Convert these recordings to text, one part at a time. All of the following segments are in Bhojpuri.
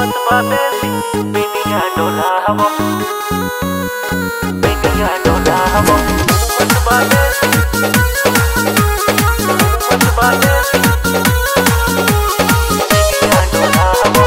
मत बाबेसी बिनिया डोला हवो बिनिया डोला हवो मत बाबेसी मत बाबेसी बिनिया डोला हवो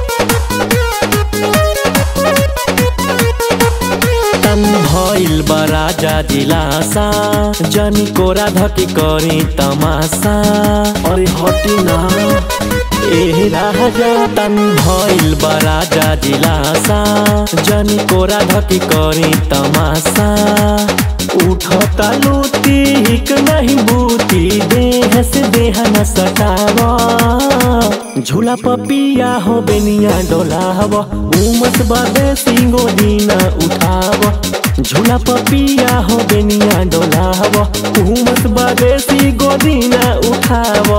तन भइल बराजा दिलासा जनी कोरा धकी करी तमाशा अरे हटी ना ए राजा तन भइल बराजा दिलासा जनी कोरा धकी करी तमाशा उठता लूटी हिक नहीं बूती देह से देह न सटावा झूला पपिया हो बेनिया डोला हवा उमस बाबे सिंगो दीना उठावा झूला पपिया हो बेनिया डोला हवा उमस बाबे सिंगो दीना उठावा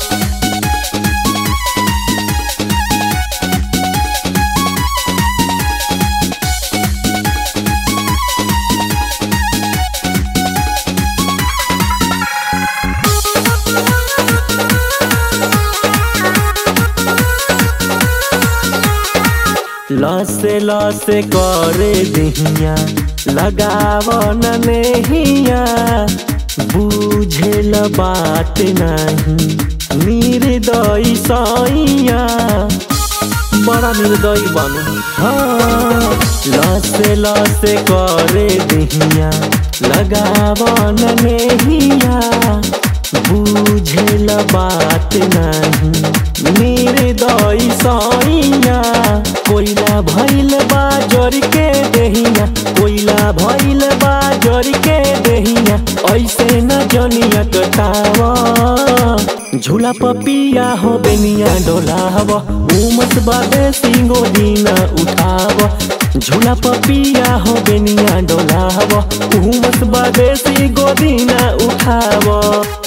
लसे लसे करे दिहिया लगावन नेहिया बुझेल बात नहीं निर्दयी सैया बड़ा निर्दयी बनू हाँ लसे लसे करे दिहिया लगावन नेहिया बुझेल बात नहीं निर्दयी सैया कोइला भइल बा जरी के देहिया कोइला भइल बा जरी के देहिया ऐसे न जनिया कटावा झूला पपिया हो बेनिया डोला हवा उमस बाबे सिंगो दीना उठावा झूला पपिया हो बेनिया डोला हवा उमस बाबे सिंगो दीना उठावा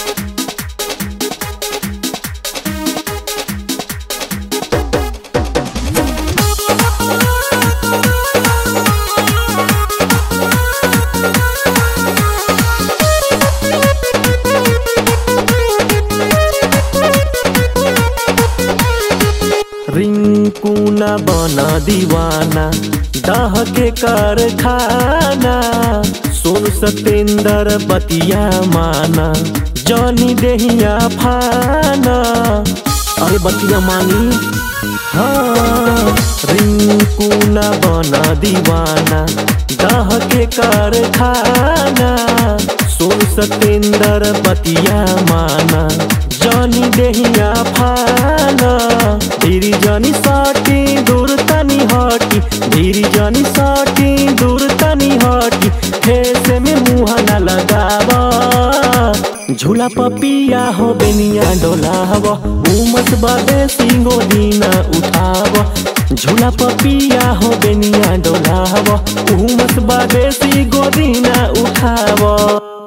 रिंकू न बना दीवाना दाह के कारखाना सोनू सतेंद्र बतिया माना जनी देहिया फाना अरे बतिया मानी हाँ रिंकू न बना दीवाना दाह के कारखाना सोनू सतेंद्र बतिया माना जनी देहिया फाना धीरी जानी साटी दूर तनी हटी धीरी जानी साटी दूर तनी हटी ठेसे में मुँह न लगावा झूला पपिया हो बेनिया डोला हवा उमस बाबे सिंगो दीना उठावा झूला पपिया हो बेनिया डोला हवा उमस बाबे सिंगो दीना उठावा।